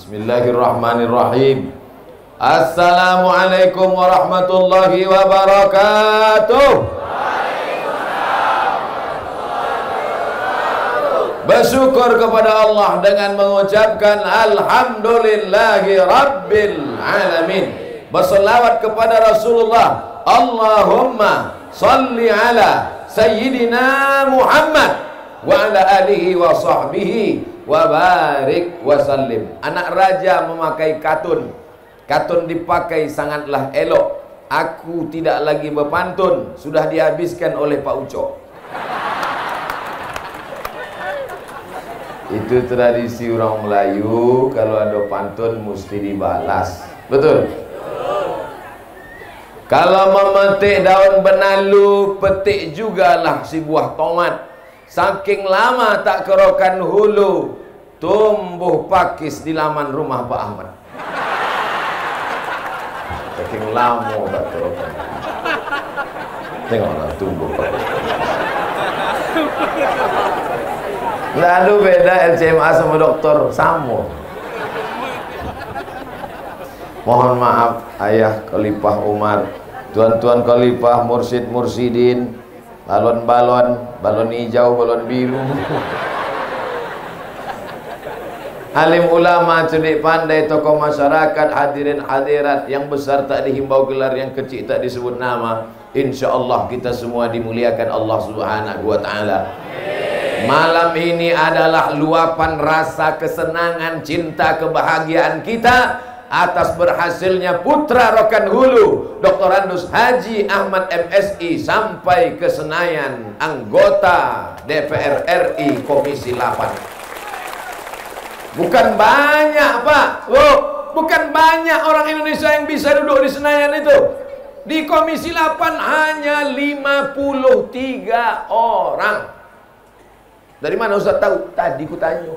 Bismillahirrahmanirrahim. Assalamualaikum warahmatullahi wabarakatuh. Bersyukur kepada Allah dengan mengucapkan Alhamdulillahi Rabbil Alamin. Berselawat kepada Rasulullah. Allahumma salli ala Sayyidina Muhammad wa ala alihi wa sahbihi wa barik wa sallim. Anak raja memakai katun. Katun dipakai sangatlah elok. Aku tidak lagi berpantun, sudah dihabiskan oleh Pak Ucok. Itu tradisi orang Melayu, kalau ada pantun mesti dibalas. Betul? Kalau memetik daun benalu, petik jugalah si buah tomat. Saking lama tak kerokan hulu, tumbuh pakis di laman rumah Pak Ahmad. Saking lama tak kerokan. Tengoklah tumbuh pakis. Lalu beda LCMA sama dokter sama. Mohon maaf ayah Khalifah Umar, tuan-tuan Khalifah, mursyid mursyidin, balon-balon, balon hijau, balon biru, alim ulama, cerdik pandai, tokoh masyarakat, hadirin hadirat, yang besar tak dihimbau gelar, yang kecil tak disebut nama. Insya Allah kita semua dimuliakan Allah Subhanahu wa Ta'ala. Malam ini adalah luapan rasa kesenangan, cinta, kebahagiaan kita atas berhasilnya putra Rokan Hulu Dr. Andus Haji Ahmad MSI sampai ke Senayan, anggota DPR RI Komisi 8. Bukan banyak Pak, bukan banyak orang Indonesia yang bisa duduk di Senayan itu. Di Komisi 8 hanya 53 orang. Dari mana Ustaz tahu? Tadi ku tanya.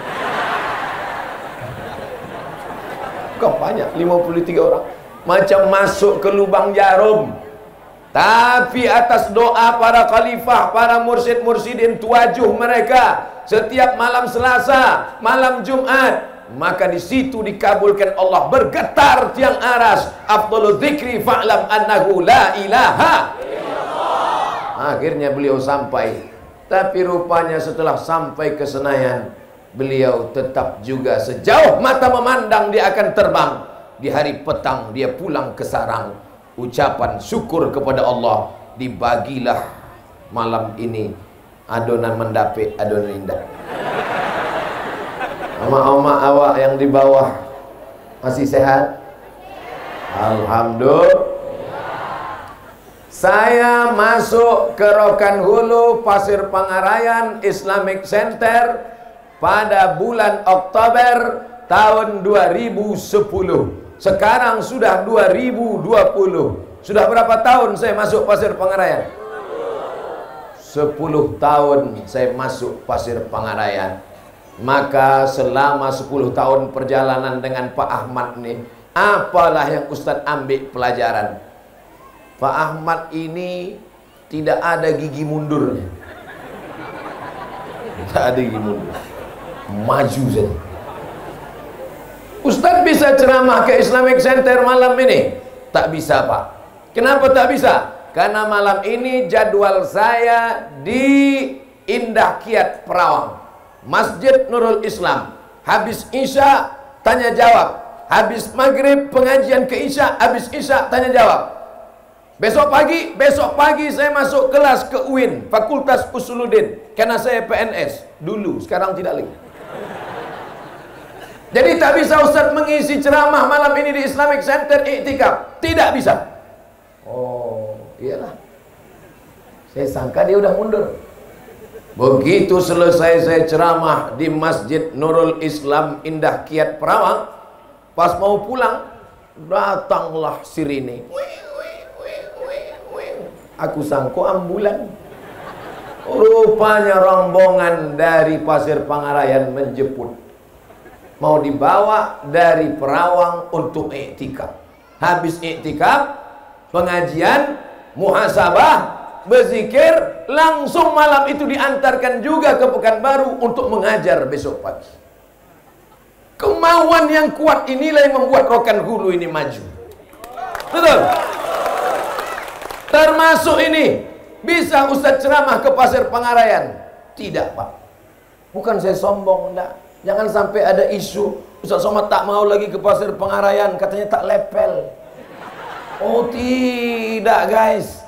Kok banyak 53 orang, macam masuk ke lubang jarum. Tapi atas doa para khalifah, para mursyid mursyidin, tuajuh mereka setiap malam Selasa, malam Jumat, maka di situ dikabulkan Allah. Bergetar tiang aras, afdhalul dzikri fa'lam annahu la ilaha illallah. Akhirnya beliau sampai. Tapi rupanya setelah sampai ke Senayan, beliau tetap juga sejauh mata memandang dia akan terbang. Di hari petang dia pulang ke sarang. Ucapan syukur kepada Allah, dibagilah malam ini adonan mendapik, adonan indah. Oma-oma awak yang di bawah masih sehat? Alhamdulillah. Saya masuk ke Rokan Hulu Pasir Pangarayan Islamic Center pada bulan Oktober tahun 2010. Sekarang sudah 2020. Sudah berapa tahun saya masuk Pasir Pangarayan? 10 tahun saya masuk Pasir Pangarayan. Maka selama 10 tahun perjalanan dengan Pak Ahmad nih, apalah yang Ustadz ambil pelajaran? Pak Ahmad ini tidak ada gigi mundurnya. Tidak ada gigi mundur, maju saja. Ustadz bisa ceramah ke Islamic Center malam ini? Tak bisa Pak. Kenapa tak bisa? Karena malam ini jadwal saya di Indah Kiat Perawang, Masjid Nurul Islam. Habis Isya tanya jawab, habis maghrib pengajian ke Isya, habis Isya tanya jawab. Besok pagi saya masuk kelas ke UIN, Fakultas Usuluddin, karena saya PNS dulu, sekarang tidak lagi. Jadi tak bisa Ustaz mengisi ceramah malam ini di Islamic Center iktikaf, tidak bisa. Oh, iyalah. Saya sangka dia udah mundur. Begitu selesai saya ceramah di Masjid Nurul Islam Indah Kiat Perawang, pas mau pulang, datanglah sirine. Aku sangko ambulan. Rupanya rombongan dari Pasir Pangarayan menjemput. Mau dibawa dari Perawang untuk iktikaf. Habis iktikaf, pengajian, muhasabah, berzikir, langsung malam itu diantarkan juga ke Pekanbaru untuk mengajar besok pagi. Kemauan yang kuat inilah yang membuat Rokan Hulu ini maju. Betul? Termasuk ini, bisa Ustadz ceramah ke Pasir Pangarayan? Tidak, Pak. Bukan saya sombong, enggak. Jangan sampai ada isu Ustadz Somad tak mau lagi ke Pasir Pangarayan, katanya tak lepel. Oh tidak, guys.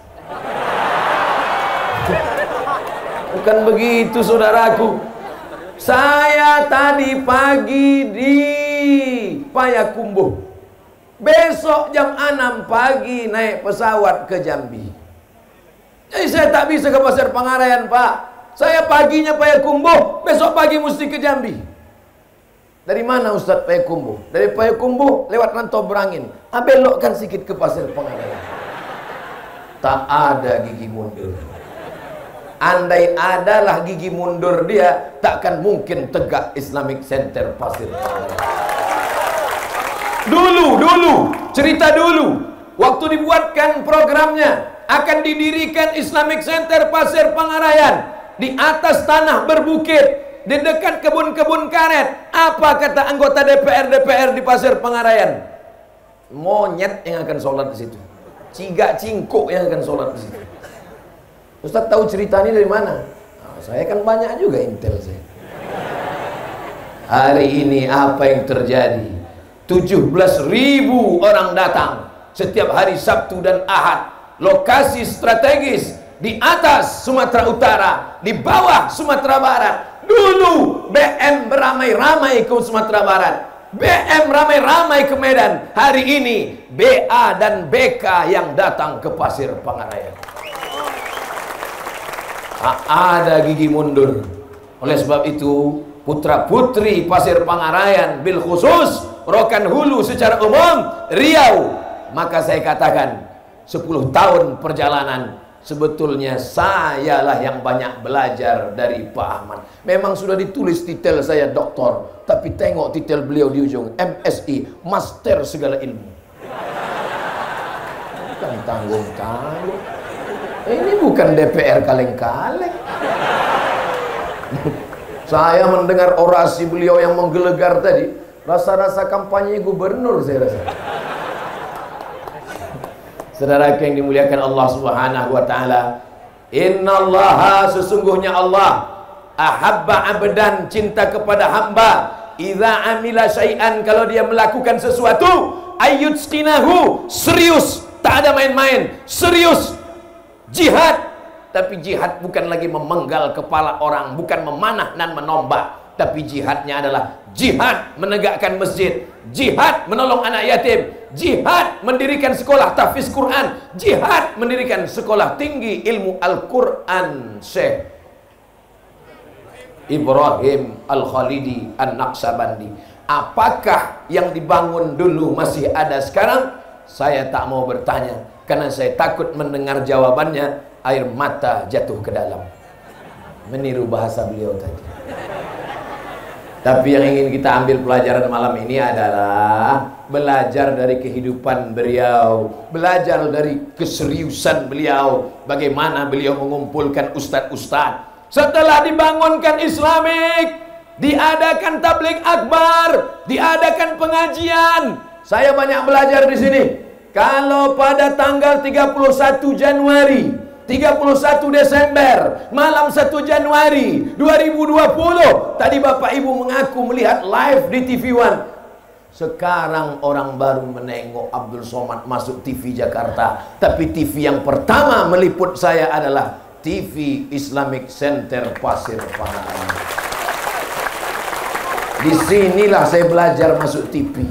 Bukan begitu, saudaraku. Saya tadi pagi di Payakumbuh. Besok jam 6 pagi naik pesawat ke Jambi. Jadi saya tak bisa ke Pasir Pangarayan, Pak. Saya paginya Payakumbuh, besok pagi mesti ke Jambi. Dari mana Ustadz Payakumbuh? Dari Payakumbuh lewat Rantau Berangin. Belokkan sedikit ke Pasir Pangarayan. Tak ada gigi mundur. Andai adalah gigi mundur dia, takkan mungkin tegak Islamic Center Pasir Pangarayan. Dulu, cerita dulu. Waktu dibuatkan programnya, akan didirikan Islamic Center Pasir Pangarayan di atas tanah berbukit, di dekat kebun-kebun karet. Apa kata anggota DPR di Pasir Pangarayan? Monyet yang akan sholat di situ, cigak cingkuk yang akan sholat di situ. Ustaz tahu cerita ini dari mana? Nah, saya kan banyak juga intel saya. Hari ini apa yang terjadi? 17.000 orang datang setiap hari Sabtu dan Ahad. Lokasi strategis di atas Sumatera Utara, di bawah Sumatera Barat. Dulu BM beramai-ramai ke Sumatera Barat, BM ramai-ramai ke Medan. Hari ini BA dan BK yang datang ke Pasir Pangarayan. Tak ada gigi mundur. Oleh sebab itu, putra-putri Pasir Pangarayan, bil khusus Rokan Hulu secara umum, Riau, maka saya katakan 10 tahun perjalanan, sebetulnya sayalah yang banyak belajar dari Pak Ahmad. Memang sudah ditulis titel saya doktor, tapi tengok titel beliau di ujung, MSI, Master Segala Ilmu. Bukan tanggung-tanggung. Ini bukan DPR kaleng-kaleng. Saya mendengar orasi beliau yang menggelegar tadi, rasa-rasa kampanye gubernur saya rasa. Saudara yang dimuliakan Allah Subhanahu wa taala, innallaha, sesungguhnya Allah, ahabba abdan, cinta kepada hamba, idza amila syai'an, kalau dia melakukan sesuatu, ayyutqinahu, serius, tak ada main-main, serius. Jihad, tapi jihad bukan lagi memenggal kepala orang, bukan memanah dan menombak, tapi jihadnya adalah jihad menegakkan masjid, jihad menolong anak yatim, jihad mendirikan sekolah tahfiz Quran, jihad mendirikan sekolah tinggi ilmu Al-Quran. Syekh Ibrahim Al-Khalidi An-Naqsabandi. Apakah yang dibangun dulu masih ada sekarang? Saya tak mau bertanya, karena saya takut mendengar jawabannya, air mata jatuh ke dalam. Meniru bahasa beliau tadi. Tapi yang ingin kita ambil pelajaran malam ini adalah belajar dari kehidupan beliau, belajar dari keseriusan beliau, bagaimana beliau mengumpulkan ustadz-ustadz. Setelah dibangunkan Islamik, diadakan tabligh akbar, diadakan pengajian. Saya banyak belajar di sini. Kalau pada tanggal 31 Januari, 31 Desember, malam 1 Januari 2020, tadi Bapak Ibu mengaku melihat live di TV One. Sekarang orang baru menengok Abdul Somad masuk TV Jakarta. Tapi TV yang pertama meliput saya adalah TV Islamic Center Pasir Pangarayan. Disinilah saya belajar masuk TV.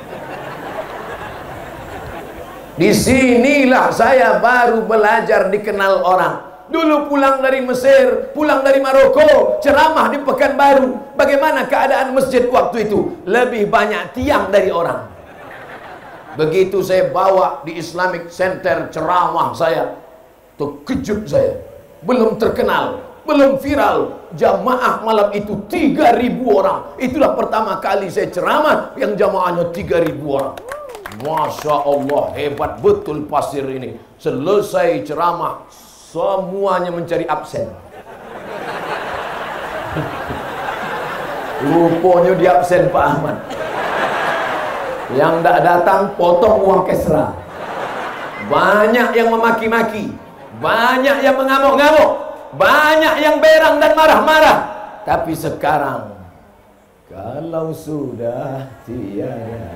Disinilah saya baru belajar dikenal orang. Dulu pulang dari Mesir, pulang dari Maroko, ceramah di Pekanbaru. Bagaimana keadaan masjid waktu itu? Lebih banyak tiang dari orang. Begitu saya bawa di Islamic Center ceramah saya, terkejut saya. Belum terkenal, belum viral. Jamaah malam itu 3.000 orang. Itulah pertama kali saya ceramah yang jamaahnya 3.000 orang. Masya Allah, hebat betul Pasir ini. Selesai ceramah, semuanya mencari absen. Rupanya di absen Pak Ahmad. Yang tidak datang potong uang kesra. Banyak yang memaki-maki, banyak yang mengamuk-ngamuk, banyak yang berang dan marah-marah. Tapi sekarang, kalau sudah tiada,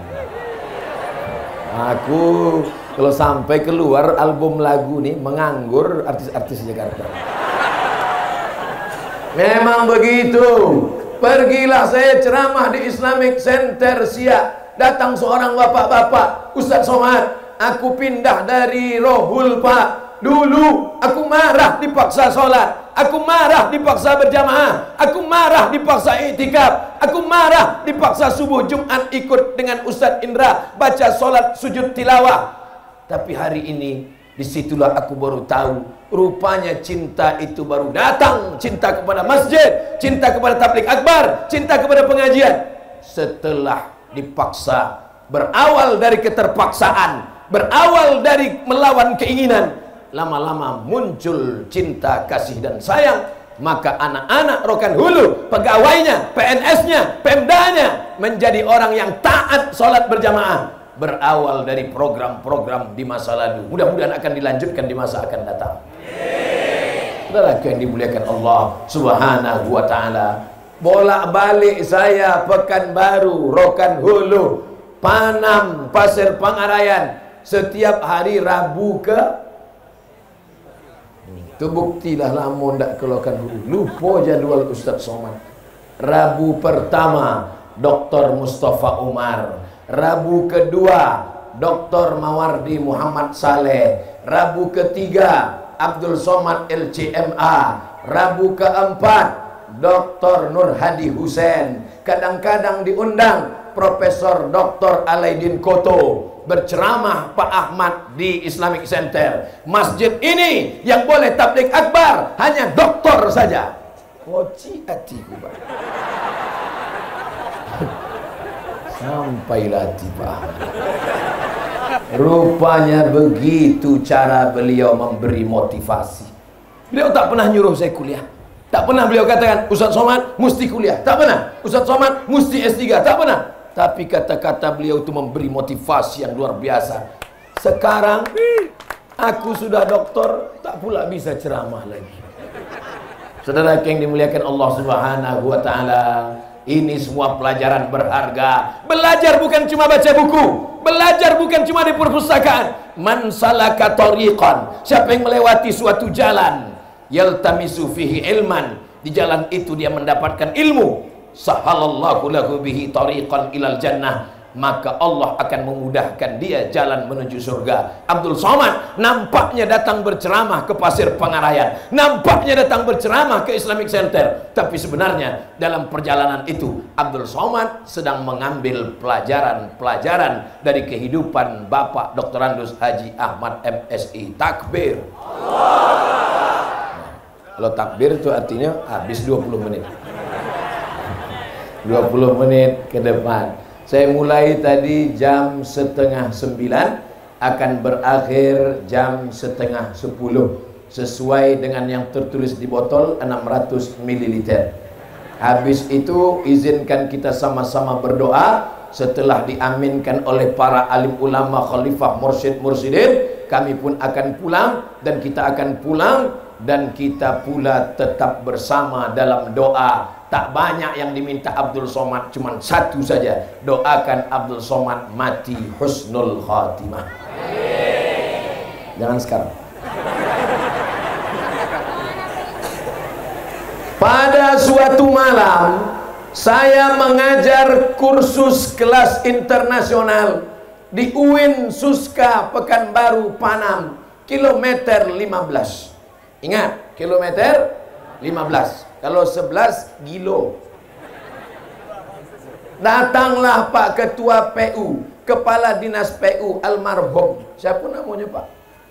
aku kalau sampai keluar album lagu nih, menganggur artis-artis Jakarta. Memang begitu. Pergilah saya ceramah di Islamic Center Siak. Datang seorang bapak-bapak, Ustaz Somad, aku pindah dari Rohul Pak. Dulu aku marah dipaksa sholat, aku marah dipaksa berjamaah, aku marah dipaksa iktikaf, aku marah dipaksa subuh Jumat ikut dengan Ustaz Indra baca sholat sujud tilawah. Tapi hari ini disitulah aku baru tahu, rupanya cinta itu baru datang. Cinta kepada masjid, cinta kepada tabligh akbar, cinta kepada pengajian setelah dipaksa. Berawal dari keterpaksaan, berawal dari melawan keinginan, lama-lama muncul cinta, kasih dan sayang. Maka anak-anak Rokan Hulu, pegawainya, PNS-nya, Pemdanya menjadi orang yang taat sholat berjamaah. Berawal dari program-program di masa lalu, mudah-mudahan akan dilanjutkan di masa akan datang. Saudara yang dimuliakan Allah Subhanahu wa ta'ala, bolak-balik saya Pekanbaru, Rokan Hulu, Panam, Pasir Pangarayan, setiap hari Rabu ke terbuktilah lama ndak ke Rokan Hulu. Lupa jadwal Ustaz Somad. Rabu pertama Dr. Mustafa Umar, Rabu kedua Dr. Mawardi Muhammad Saleh, Rabu ketiga Abdul Somad LCMA, Rabu keempat Dr. Nur Hadi Hussein, kadang-kadang diundang Profesor Dr. Alaidin Koto berceramah Pak Ahmad di Islamic Center. Masjid ini yang boleh tabligh akbar hanya doktor saja. Koci hatiku Pak. Sampailah tiba. Rupanya begitu cara beliau memberi motivasi. Beliau tak pernah nyuruh saya kuliah. Tak pernah beliau katakan, Ustaz Somad mesti kuliah. Tak pernah. Ustaz Somad mesti S3. Tak pernah. Tapi kata-kata beliau itu memberi motivasi yang luar biasa. Sekarang aku sudah doktor, tak pula bisa ceramah lagi. Saudara yang dimuliakan Allah Subhanahu wa ta'ala, ini semua pelajaran berharga. Belajar bukan cuma baca buku, belajar bukan cuma di perpustakaan. Man salaka tariqan, siapa yang melewati suatu jalan, yaltamisu fihi ilman, di jalan itu dia mendapatkan ilmu, sahalallahu lahu bihi tariqan ilal jannah, maka Allah akan memudahkan dia jalan menuju surga. Abdul Somad nampaknya datang berceramah ke Pasir Pangarayan, nampaknya datang berceramah ke Islamic Center, tapi sebenarnya dalam perjalanan itu Abdul Somad sedang mengambil pelajaran-pelajaran dari kehidupan Bapak Dr. Andus Haji Ahmad MSI. Takbir. Kalau takbir itu artinya habis 20 menit. 20 menit ke depan. Saya mulai tadi jam 8:30, akan berakhir jam 9:30, sesuai dengan yang tertulis di botol 600 ml. Habis itu izinkan kita sama-sama berdoa. Setelah diaminkan oleh para alim ulama, khalifah, mursyid-mursyidin, kami pun akan pulang, dan kita akan pulang, dan kita pula tetap bersama dalam doa. Tak banyak yang diminta Abdul Somad, cuma satu saja. Doakan Abdul Somad mati husnul khatimah. Jangan sekarang. Pada suatu malam, saya mengajar kursus kelas internasional di UIN Suska Pekanbaru Panam, kilometer 15. Ingat, kilometer 15. Kalau 11 kilo. Datanglah Pak Ketua PU, Kepala Dinas PU almarhum. Siapa namanya Pak?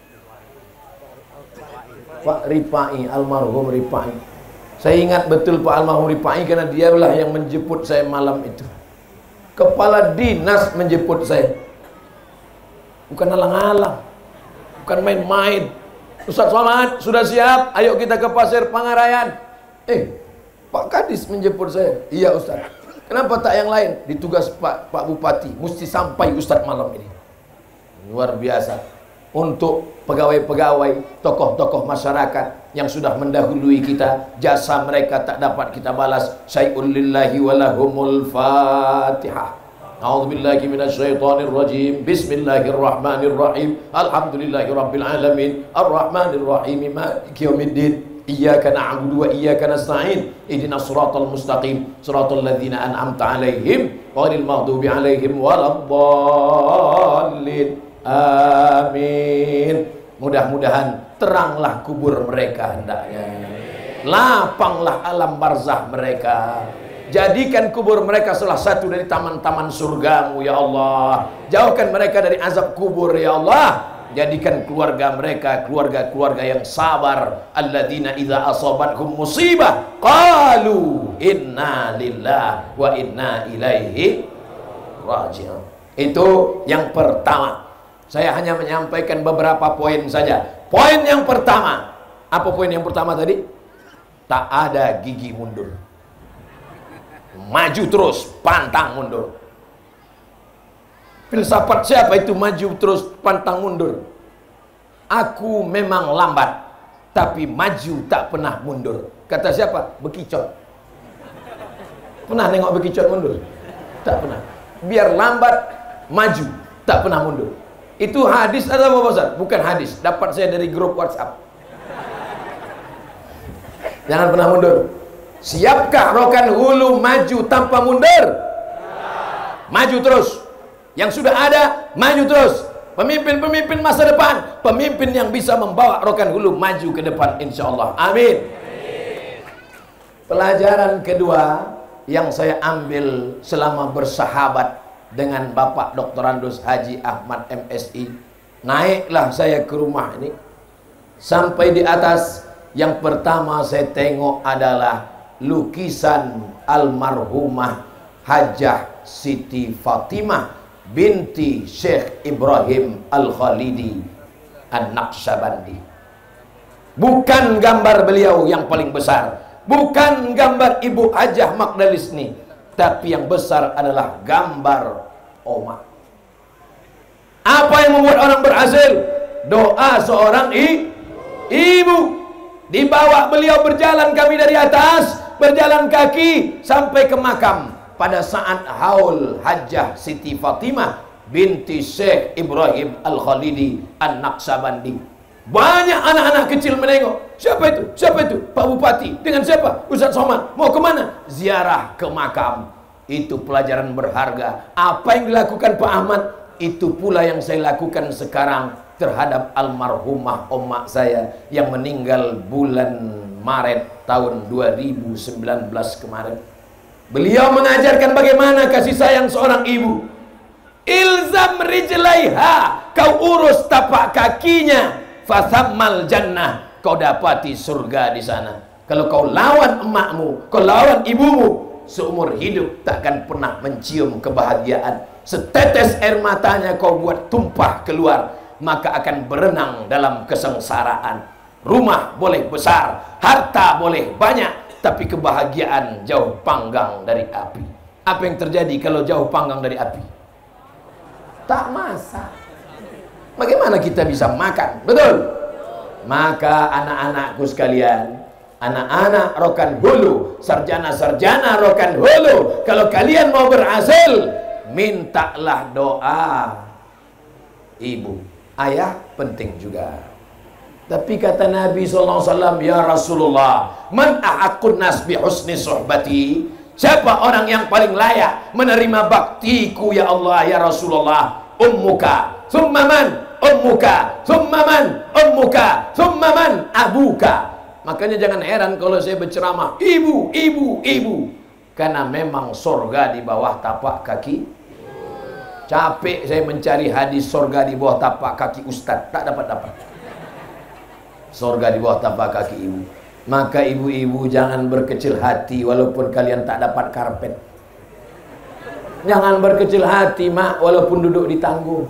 Pak Ripai, almarhum Ripai. Saya ingat betul Pak almarhum Ripai karena dialah yang menjemput saya malam itu. Kepala Dinas menjemput saya. Bukan alang-alang, bukan main-main. Ustaz Somad sudah siap? Ayo kita ke Pasir Pangarayan. Pak Kadis menjemput saya. Iya Ustaz. Kenapa tak yang lain? Ditugas Pak Bupati, mesti sampai Ustadz malam ini. Luar biasa. Untuk pegawai-pegawai, tokoh-tokoh masyarakat yang sudah mendahului kita, jasa mereka tak dapat kita balas. Syai'un lillahi walahumul Fatihah. A'udzubillahi minasyaitonir rajim. Bismillahirrahmanirrahim. Alhamdulillahirabbil alamin. Arrahmanirrahim. Maliki yaumiddin. Iyyaka na'budu wa iyyaka nasta'in. Ihdinas siratal mustaqim. Siratal ladzina an'amta 'alaihim ghairil maghdubi 'alaihim waladdallin. Amin. Mudah-mudahan teranglah kubur mereka hendaknya. Lapanglah alam barzah mereka. Jadikan kubur mereka salah satu dari taman-taman surgamu ya Allah. Jauhkan mereka dari azab kubur ya Allah. Jadikan keluarga mereka keluarga-keluarga yang sabar. Alladzina idza asabathum musibah qalu inna lillahi wa inna ilaihi raji'un. Itu yang pertama. Saya hanya menyampaikan beberapa poin saja. Poin yang pertama. Apa poin yang pertama tadi? Tak ada gigi mundur. Maju terus, pantang mundur. Filsafat siapa itu maju terus pantang mundur? Aku memang lambat, tapi maju tak pernah mundur. Kata siapa? Bekicot. Pernah nengok bekicot mundur? Tak pernah. Biar lambat, maju, tak pernah mundur. Itu hadis atau apa Ustaz? Bukan hadis, dapat saya dari grup WhatsApp. Jangan pernah mundur. Siapkah Rokan Hulu maju tanpa mundur? Maju terus. Yang sudah ada, maju terus. Pemimpin-pemimpin masa depan, pemimpin yang bisa membawa Rokan Hulu maju ke depan insyaallah. Amin. Pelajaran kedua yang saya ambil selama bersahabat dengan Bapak Dr. Andus Haji Ahmad MSI, naiklah saya ke rumah ini. Sampai di atas, yang pertama saya tengok adalah lukisan almarhumah Hajah Siti Fatimah binti Syekh Ibrahim Al-Khalidi An-Naqsyabandi. Bukan gambar beliau yang paling besar, bukan gambar Ibu Hajah Magdalisni, tapi yang besar adalah gambar Oma. Apa yang membuat orang berhasil? Doa seorang ibu. Dibawa beliau berjalan kami dari atas, berjalan kaki sampai ke makam. Pada saat haul Hajah Siti Fatimah binti Syekh Ibrahim Al-Khalidi An-Naqsyabandi, banyak anak-anak kecil menengok. Siapa itu? Siapa itu? Pak Bupati. Dengan siapa? Ustaz Somad. Mau kemana? Ziarah ke makam. Itu pelajaran berharga. Apa yang dilakukan Pak Ahmad, itu pula yang saya lakukan sekarang terhadap almarhumah oma saya yang meninggal bulan Maret tahun 2019 kemarin. Beliau mengajarkan bagaimana kasih sayang seorang ibu. Ilzam rijlaiha, kau urus tapak kakinya, fathammal jannah, kau dapati surga di sana. Kalau kau lawan emakmu, kau lawan ibumu, seumur hidup takkan pernah mencium kebahagiaan. Setetes air matanya kau buat tumpah keluar, maka akan berenang dalam kesengsaraan. Rumah boleh besar, harta boleh banyak, tapi kebahagiaan jauh panggang dari api. Apa yang terjadi kalau jauh panggang dari api? Tak masak. Bagaimana kita bisa makan? Betul? Maka anak-anakku sekalian, anak-anak Rokan Hulu, sarjana-sarjana Rokan Hulu, kalau kalian mau berhasil, mintalah doa ibu. Ayah penting juga. Tapi kata Nabi SAW, ya Rasulullah, man ahaqqun nas bi husni suhbati, siapa orang yang paling layak menerima baktiku ya Allah ya Rasulullah? Ummuka, thumma man? Ummuka, thumma man? Ummuka, thumma man? Abuka. Makanya jangan heran kalau saya berceramah, ibu, ibu, ibu, karena memang surga di bawah tapak kaki. Capek saya mencari hadis surga di bawah tapak kaki ustaz, tak dapat-dapat. Surga di bawah tapak kaki ibu. Maka ibu-ibu jangan berkecil hati walaupun kalian tak dapat karpet. Jangan berkecil hati mak walaupun duduk di tanggung.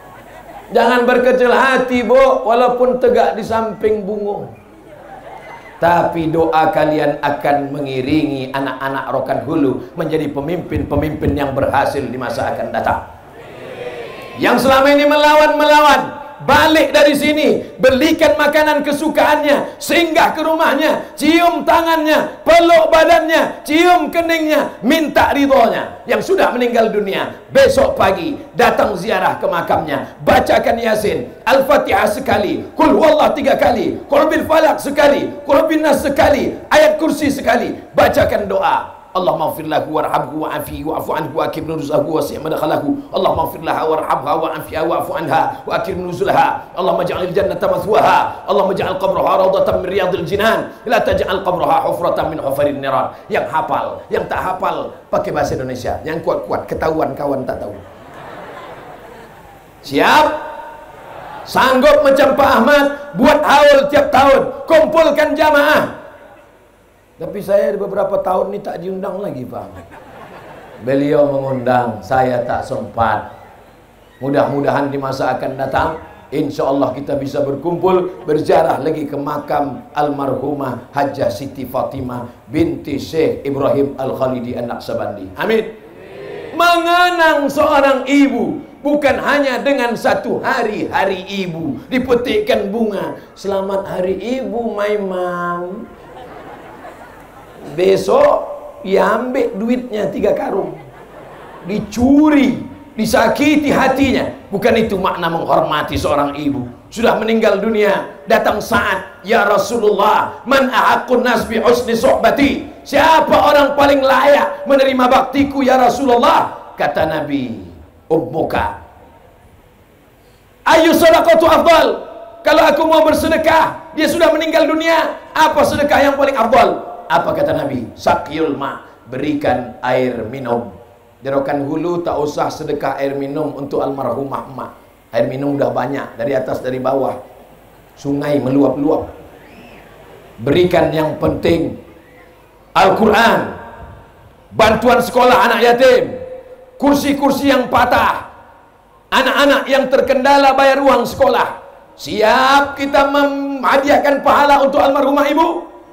Jangan berkecil hati bu walaupun tegak di samping bungo. Tapi doa kalian akan mengiringi anak-anak Rokan Hulu menjadi pemimpin-pemimpin yang berhasil di masa akan datang. Yang selama ini melawan, balik dari sini, belikan makanan kesukaannya, singgah ke rumahnya, cium tangannya, peluk badannya, cium keningnya, minta ridhonya. Yang sudah meninggal dunia, besok pagi datang ziarah ke makamnya, bacakan Yasin, Al-Fatihah sekali, Qul huwallah 3 kali, Qul bil falaq sekali, Qul bin nas sekali, ayat kursi sekali, bacakan doa. Allahumma ighfir lahu warhamhu wa'afihi wa'fu anhu wa akrim nuzulahu wa si' madkhalahu. Allahumma ighfir laha warhamha wa'afiha wa'fu anha wa akrim nuzulaha. Allahumma ij'alil jannata mathwaha. Allahumma ij'al qabraha rawdatan min riyadil jinan. La taj'al qabraha hufratan min hufarin niran. Yang hafal, yang tak hafal pakai bahasa Indonesia. Yang kuat-kuat ketahuan kawan tak tahu. Siap? Sanggup macam Pak Ahmad buat haul tiap tahun, kumpulkan jamaah. Tapi saya beberapa tahun ini tak diundang lagi Pak Ahmad. Beliau mengundang, saya tak sempat. Mudah-mudahan di masa akan datang, insya Allah kita bisa berkumpul, berziarah lagi ke makam almarhumah Hajjah Siti Fatimah binti Syekh Ibrahim Al-Khalidi An-Naqsabandi. Amin. Mengenang seorang ibu bukan hanya dengan satu hari ibu, dipetikkan bunga, selamat hari ibu Maimam. Besok diambil duitnya 3 karung, dicuri, disakiti hatinya. Bukan itu makna menghormati seorang ibu. Sudah meninggal dunia, datang saat, ya Rasulullah, man ahaqqun nas bi husni suhbati. Siapa orang paling layak menerima baktiku ya Rasulullah? Kata Nabi, ummuka. Ayu sadaqatu afdal. Kalau aku mau bersedekah, dia sudah meninggal dunia, apa sedekah yang paling afdal? Apa kata Nabi? Saqiyul ma, berikan air minum. Di Rokan Hulu tak usah sedekah air minum untuk almarhumah emak. Air minum udah banyak, dari atas dari bawah. Sungai meluap-luap. Berikan yang penting Al-Quran, bantuan sekolah anak yatim, kursi-kursi yang patah, anak-anak yang terkendala bayar uang sekolah. Siap kita menghadiahkan pahala untuk almarhumah ibu?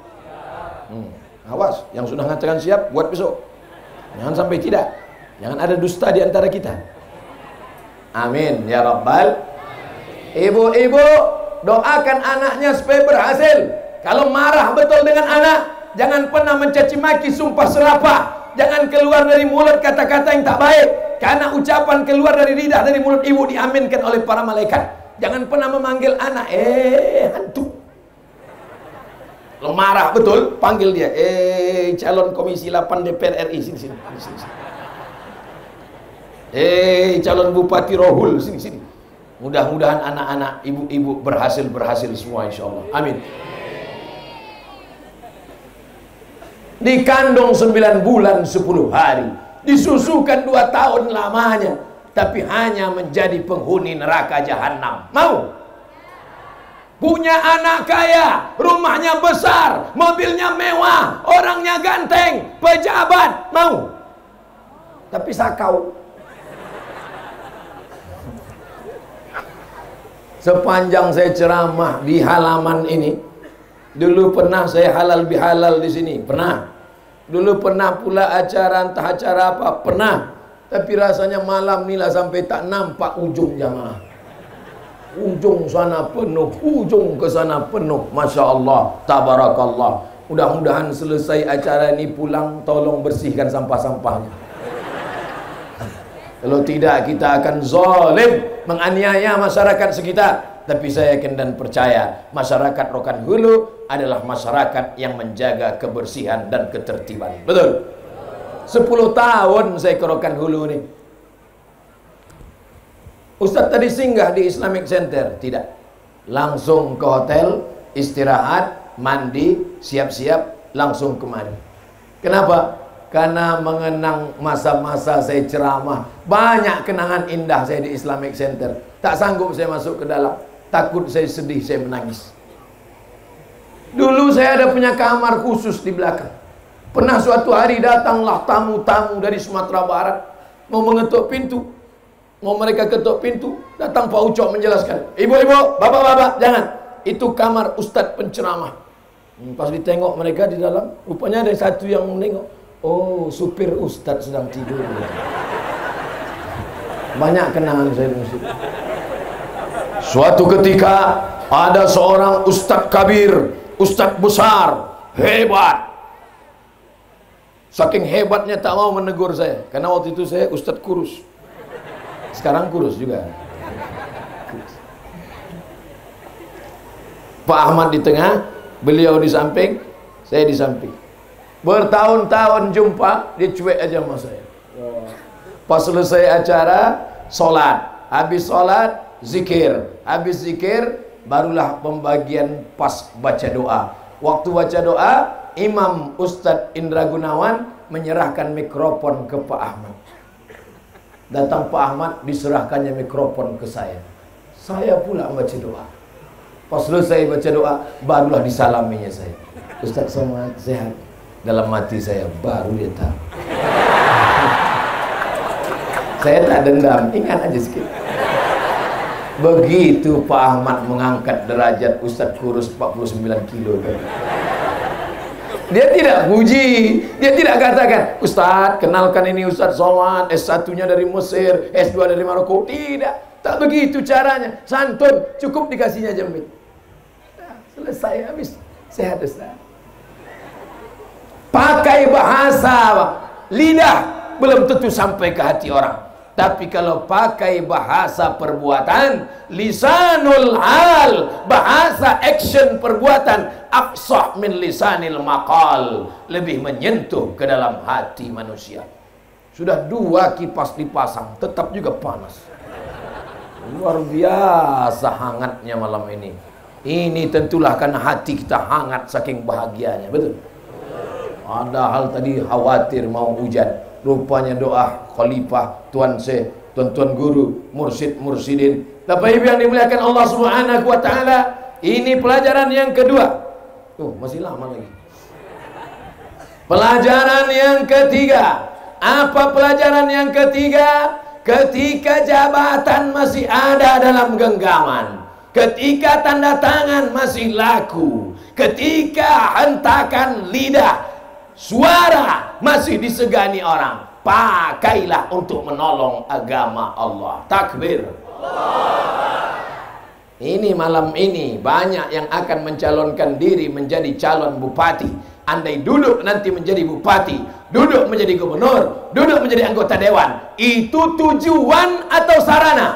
Awas, yang sudah mengatakan siap, buat besok. Jangan sampai tidak. Jangan ada dusta di antara kita. Amin ya Rabbal. Ibu-ibu, doakan anaknya supaya berhasil. Kalau marah betul dengan anak, jangan pernah mencaci maki, sumpah serapah. Jangan keluar dari mulut kata-kata yang tak baik. Karena ucapan keluar dari lidah, dari mulut ibu diaminkan oleh para malaikat. Jangan pernah memanggil anak, hantu. Lo marah betul, panggil dia, calon komisi 8 DPR RI, sini. Calon Bupati Rohul, sini. Mudah-mudahan anak-anak ibu-ibu berhasil semua insya Allah. Amin. Dikandung 9 bulan 10 hari, disusukan 2 tahun lamanya, tapi hanya menjadi penghuni neraka jahanam. Mau? Punya anak kaya, rumahnya besar, mobilnya mewah, orangnya ganteng, pejabat, mau? Tapi sakau. Sepanjang saya ceramah di halaman ini, dulu pernah saya halal bihalal di sini, pernah. Dulu pernah pula acara, entah acara apa, pernah. Tapi rasanya malam inilah sampai tak nampak ujung jamaah. Ujung sana penuh, ujung ke sana penuh. Masya Allah, tabarakallah. Mudah-mudahan selesai acara ini pulang, tolong bersihkan sampah-sampahnya. Kalau tidak kita akan zalim, menganiaya masyarakat sekitar. Tapi saya yakin dan percaya masyarakat Rokan Hulu adalah masyarakat yang menjaga kebersihan dan ketertiban. Betul? 10 tahun saya ke Rokan Hulu nih. Ustaz tadi singgah di Islamic Center? Tidak. Langsung ke hotel, istirahat, mandi, siap-siap, langsung kemari. Kenapa? Karena mengenang masa-masa saya ceramah. Banyak kenangan indah saya di Islamic Center. Tak sanggup saya masuk ke dalam. Takut saya sedih, saya menangis. Dulu saya ada punya kamar khusus di belakang. Pernah suatu hari datanglah tamu-tamu dari Sumatera Barat. Mau mengetuk pintu. Mau mereka ketuk pintu, datang Pak Ucok menjelaskan, ibu-ibu, bapak-bapak, jangan. Itu kamar ustadz penceramah. Pas ditengok mereka di dalam, rupanya ada satu yang menengok. Oh, supir ustadz sedang tidur. Banyak kenangan saya di masjid. Suatu ketika ada seorang ustadz kabir, ustadz besar, hebat. Saking hebatnya tak mau menegur saya, karena waktu itu saya ustadz kurus. Sekarang kurus juga. Pak Ahmad di tengah, beliau di samping, saya di samping. Bertahun-tahun jumpa, dia cuek aja sama saya. Pas selesai acara, sholat. Habis sholat, zikir. Habis zikir, barulah pembagian pas baca doa. Waktu baca doa, Imam Ustadz Indra Gunawan menyerahkan mikrofon ke Pak Ahmad. Datang Pak Ahmad, diserahkannya mikrofon ke saya. Saya pula baca doa. Pas selesai baca doa, barulah disalaminya saya. Ustadz Somad sehat. Dalam hati saya, baru dia tahu. Saya tak dendam, ingat aja sedikit. Begitu Pak Ahmad mengangkat derajat Ustadz kurus 49 kilo. Dia tidak puji, dia tidak katakan, Ustadz kenalkan ini Ustadz Somad, S1-nya dari Mesir, S2 dari Maroko. Tidak, tak begitu caranya. Santun, cukup dikasihnya jemit. Selesai, habis. Sehat Ustaz. Pakai bahasa lidah belum tentu sampai ke hati orang. Tapi kalau pakai bahasa perbuatan, lisanul hal, bahasa action perbuatan, afsah min lisanil maqal, lebih menyentuh ke dalam hati manusia. Sudah 2 kipas dipasang, tetap juga panas. Luar biasa hangatnya malam ini. Ini tentulah karena hati kita hangat saking bahagianya, betul? Ada hal tadi khawatir mau hujan. Rupanya doa khalifah, tuan syekh, tuan-tuan guru, mursyid-mursyidin. Bapak Ibu yang dimuliakan Allah Subhanahu wa taala, ini pelajaran yang kedua. Masih lama lagi. Pelajaran yang ketiga. Apa pelajaran yang ketiga? Ketika jabatan masih ada dalam genggaman, ketika tanda tangan masih laku, ketika hentakan lidah, suara masih disegani orang, pakailah untuk menolong agama Allah. Takbir. Ini malam ini banyak yang akan mencalonkan diri menjadi calon bupati. Andai duduk nanti menjadi bupati, duduk menjadi gubernur, duduk menjadi anggota dewan, itu tujuan atau sarana?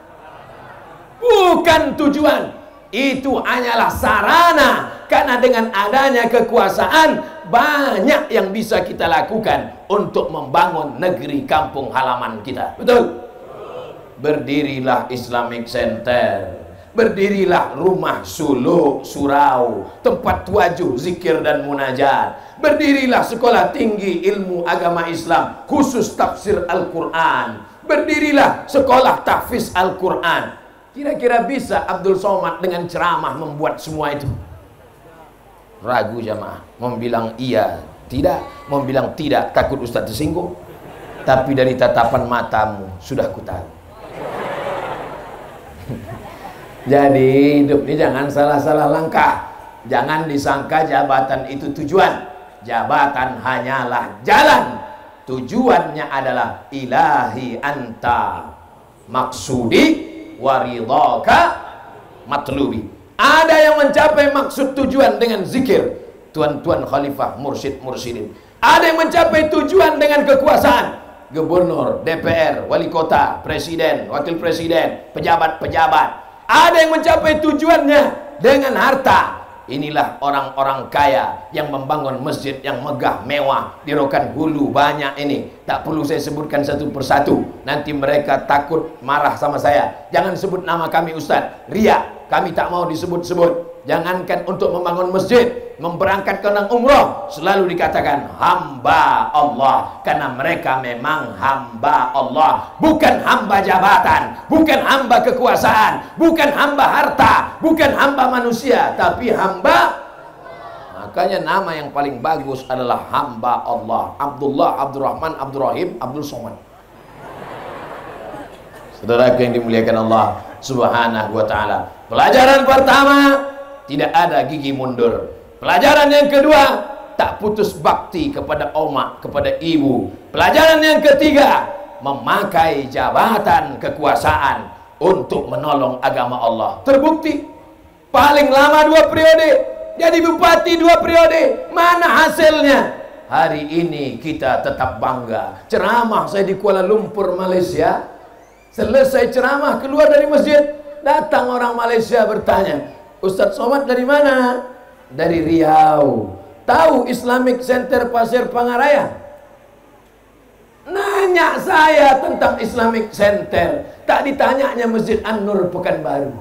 Bukan tujuan, itu hanyalah sarana. Karena dengan adanya kekuasaan, banyak yang bisa kita lakukan untuk membangun negeri kampung halaman kita. Betul? Berdirilah Islamic Center, berdirilah rumah suluk, surau, tempat tuajuh, zikir dan munajat. Berdirilah sekolah tinggi ilmu agama Islam, khusus tafsir Al-Quran. Berdirilah sekolah tahfiz Al-Quran. Kira-kira bisa Abdul Somad dengan ceramah membuat semua itu? Ragu jamaah, mau bilang iya, tidak, mau bilang tidak, takut Ustaz tersinggung. Tapi dari tatapan matamu sudah ku tahu. Jadi hidup ini jangan salah-salah langkah. Jangan disangka jabatan itu tujuan. Jabatan hanyalah jalan. Tujuannya adalah ilahi anta maksudi waridhaka matlubi. Ada yang mencapai maksud tujuan dengan zikir, tuan-tuan khalifah, mursyid-mursyidin. Ada yang mencapai tujuan dengan kekuasaan, gubernur, DPR, wali kota, presiden, wakil presiden, pejabat-pejabat. Ada yang mencapai tujuannya dengan harta. Inilah orang-orang kaya yang membangun masjid yang megah, mewah di Rokan Hulu, banyak ini. Tak perlu saya sebutkan satu persatu. Nanti mereka takut marah sama saya. Jangan sebut nama kami Ustaz, riya. Kami tak mau disebut-sebut. Jangankan untuk membangun masjid, memberangkatkan umroh, selalu dikatakan hamba Allah. Karena mereka memang hamba Allah, bukan hamba jabatan, bukan hamba kekuasaan, bukan hamba harta, bukan hamba manusia, tapi hamba. Makanya nama yang paling bagus adalah hamba Allah. Abdullah, Abdurrahman, Abdurrahim, Abdul Somad. Saudaraku yang dimuliakan Allah Subhanahu wa ta'ala. Pelajaran pertama, tidak ada gigi mundur. Pelajaran yang kedua, tak putus bakti kepada umat, kepada ibu. Pelajaran yang ketiga, memakai jabatan kekuasaan untuk menolong agama Allah. Terbukti, paling lama 2 periode, jadi bupati 2 periode. Mana hasilnya? Hari ini kita tetap bangga. Ceramah saya di Kuala Lumpur, Malaysia. Selesai ceramah, keluar dari masjid, datang orang Malaysia bertanya, Ustadz Somad dari mana? Dari Riau. Tahu Islamic Center Pasir Pangaraya? Nanya saya tentang Islamic Center, tak ditanyanya Masjid An-Nur Pekanbaru.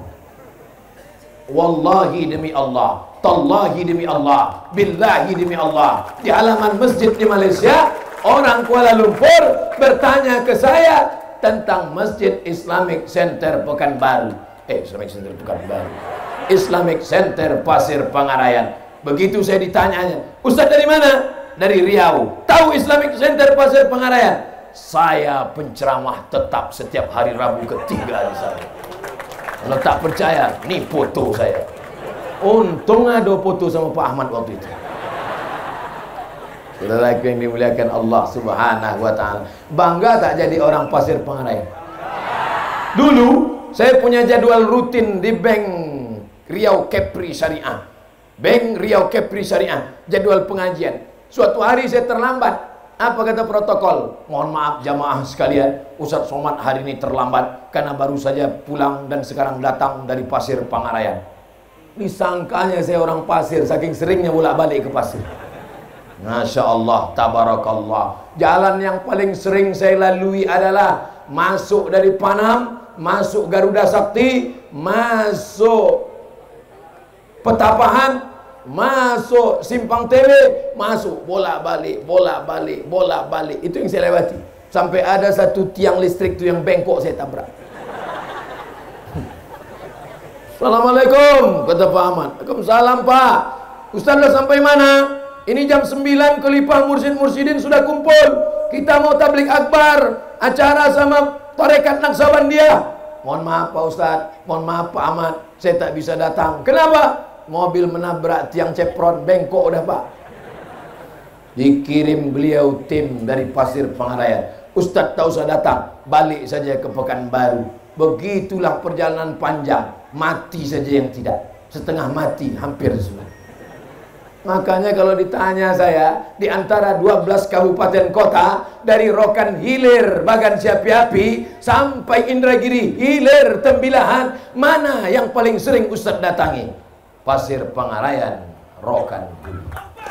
Wallahi demi Allah, tallahi demi Allah, billahi demi Allah, di halaman masjid di Malaysia, orang Kuala Lumpur bertanya ke saya tentang Masjid Islamic Center Pekanbaru. Islamic Center Pekanbaru, Islamic Center Pasir Pangarayan. Begitu saya ditanyanya, Ustaz dari mana? Dari Riau. Tahu Islamic Center Pasir Pangarayan? Saya penceramah tetap setiap hari Rabu ketiga di sana. Kalau tak percaya, nih foto saya. Untung ada foto sama Pak Ahmad waktu itu. Saudaraku yang dimuliakan Allah Subhanahu wa Ta'ala, bangga tak jadi orang Pasir Pangarayan? Dulu saya punya jadwal rutin di Bank Riau Kepri Syariah. Bank Riau Kepri Syariah, jadwal pengajian. Suatu hari saya terlambat. Apa kata protokol? Mohon maaf jamaah sekalian, Ustadz Somad hari ini terlambat karena baru saja pulang dan sekarang datang dari Pasir Pangarayan. Disangkanya saya orang Pasir, saking seringnya bolak-balik ke Pasir. Masya Allah, tabarakallah. Jalan yang paling sering saya lalui adalah masuk dari Panam, masuk Garuda Sakti, masuk Petapahan, masuk Simpang Tele, masuk bolak-balik, bolak-balik, bolak-balik. Itu yang saya lewati. Sampai ada satu tiang listrik itu yang bengkok saya tabrak. Assalamualaikum, kata Pak Ahmad. Waalaikumsalam Pak. Ustaz dah sampai mana? Ini jam 9, Khalifah Mursyid-Mursyidin sudah kumpul. Kita mau tablik akbar, acara sama tarekat Naksabandia. Mohon maaf Pak Ustaz, mohon maaf Pak Ahmad, saya tak bisa datang. Kenapa? Mobil menabrak tiang cepron, bengkok udah Pak. Dikirim beliau tim dari Pasir Pangarayan. Ustaz tak usah datang, balik saja ke Pekanbaru. Begitulah perjalanan panjang, mati saja yang tidak, setengah mati hampir semua. Makanya kalau ditanya saya, di antara 12 kabupaten kota, dari Rokan Hilir, Bagan Siapi-api sampai Indragiri, Hilir, Tembilahan, mana yang paling sering Ustaz datangi? Pasir Pangarayan, Rokan Hilir.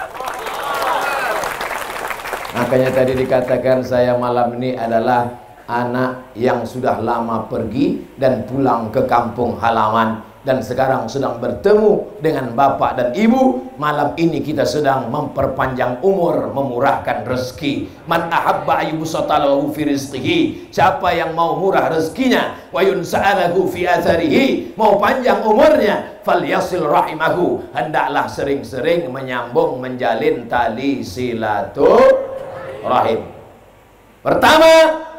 Makanya tadi dikatakan saya malam ini adalah anak yang sudah lama pergi dan pulang ke kampung halaman, dan sekarang sedang bertemu dengan bapak dan ibu. Malam ini kita sedang memperpanjang umur, memurahkan rezeki. Man ahabba ayyubsatalahu fi rizqihi, siapa yang mau murah rezekinya, wa yunsa'alahu fi atharihi, mau panjang umurnya, falyasil rahimahu, hendaklah sering-sering menyambung, menjalin tali silaturahim. Pertama,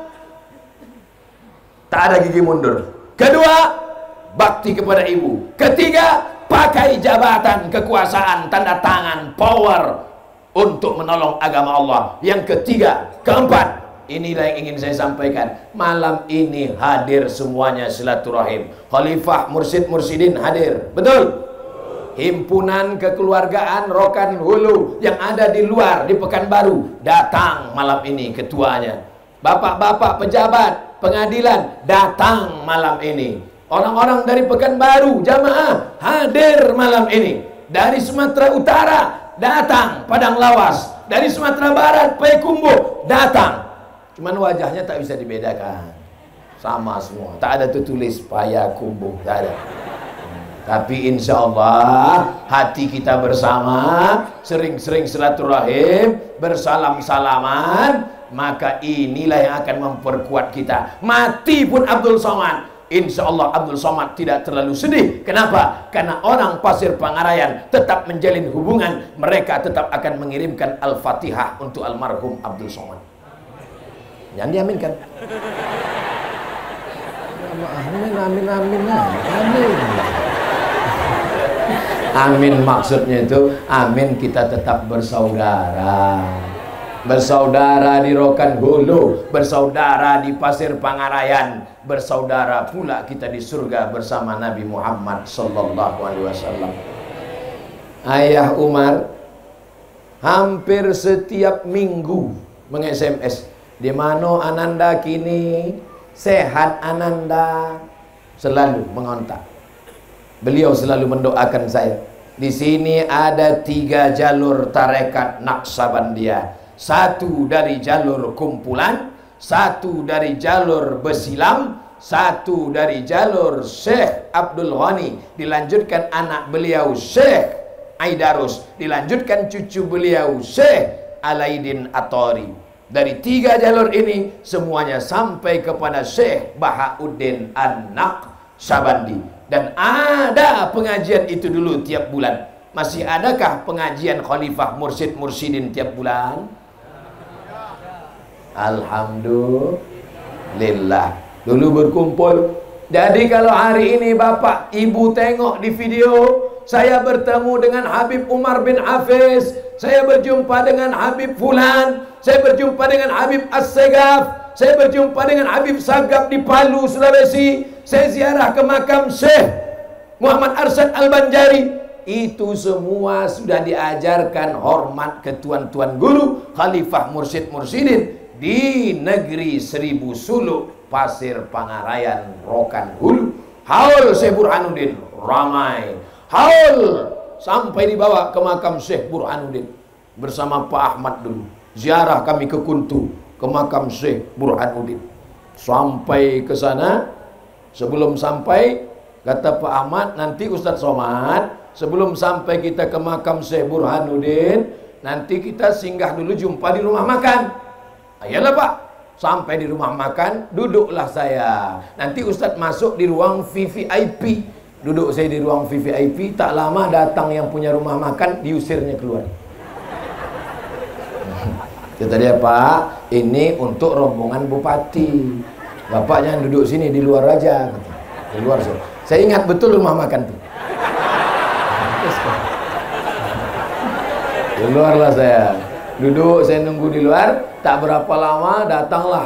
tak ada gigi mundur. Kedua, bakti kepada ibu. Ketiga, pakai jabatan kekuasaan, tanda tangan, power untuk menolong agama Allah. Yang ketiga, keempat, inilah yang ingin saya sampaikan. Malam ini hadir semuanya silaturahim. Khalifah Mursyid-Mursyidin hadir. Betul? Himpunan kekeluargaan Rokan Hulu yang ada di luar, di Pekanbaru, datang malam ini ketuanya. Bapak-bapak pejabat pengadilan datang malam ini. Orang-orang dari Pekanbaru, jamaah hadir malam ini. Dari Sumatera Utara datang, Padang Lawas. Dari Sumatera Barat, Payakumbuh datang. Cuman wajahnya tak bisa dibedakan, sama semua. Tak ada tertulis Payakumbuh, tak ada. Tapi insya Allah hati kita bersama, sering-sering silaturahim, bersalam-salaman, maka inilah yang akan memperkuat kita. Mati pun Abdul Somad, insya Allah Abdul Somad tidak terlalu sedih. Kenapa? Karena orang Pasir Pangarayan tetap menjalin hubungan. Mereka tetap akan mengirimkan Al-Fatihah untuk almarhum Abdul Somad. Jangan diaminkan. Amin, amin, amin, amin. Amin maksudnya itu, amin kita tetap bersaudara. Bersaudara di Rokan Hulu, bersaudara di Pasir Pangarayan, bersaudara pula kita di surga bersama Nabi Muhammad sallallahu alaihi wasallam. Ayah Umar hampir setiap minggu meng-SMS, di mana Ananda kini, sehat Ananda, selalu mengontak. Beliau selalu mendoakan saya. Di sini ada 3 jalur tarekat Naqsabandiyah. 1 dari jalur kumpulan, 1 dari jalur Besilam, 1 dari jalur Syekh Abdul Ghani, dilanjutkan anak beliau Syekh Aidarus, dilanjutkan cucu beliau Syekh Alaidin Atori. Dari 3 jalur ini semuanya sampai kepada Syekh Bahauddin An-Naqsabandi. Dan ada pengajian itu dulu tiap bulan. Masih adakah pengajian Khalifah Mursyid Mursyidin tiap bulan? Alhamdulillah. Dulu berkumpul. Jadi kalau hari ini Bapak Ibu tengok di video, saya bertemu dengan Habib Umar bin Hafiz, saya berjumpa dengan Habib Fulan, saya berjumpa dengan Habib As-Segaf, saya berjumpa dengan Habib Sagaf di Palu, Sulawesi, saya ziarah ke makam Syekh Muhammad Arsyad Al-Banjari. Itu semua sudah diajarkan hormat ke tuan-tuan guru Khalifah Mursyid Mursyidin di negeri 1000 suluk, Pasir Pangarayan, Rokan Hulu. Haul Syekh Burhanuddin ramai. Haul sampai dibawa ke makam Syekh Burhanuddin bersama Pak Ahmad dulu. Ziarah kami ke Kuntu, ke makam Syekh Burhanuddin. Sampai ke sana, sebelum sampai kata Pak Ahmad, nanti Ustadz Somad, sebelum sampai kita ke makam Syekh Burhanuddin, nanti kita singgah dulu jumpa di rumah makan. Ayolah Pak. Sampai di rumah makan, duduklah saya. Nanti Ustadz masuk di ruang VVIP. Duduk saya di ruang VVIP, tak lama datang yang punya rumah makan, diusirnya keluar. Kata dia, Pak, ini untuk rombongan bupati. Bapak jangan duduk sini, di luar aja. Kata. Di luar saya. Saya ingat betul rumah makan tuh. Di luar lah saya. Duduk, saya nunggu di luar. Tak berapa lama datanglah.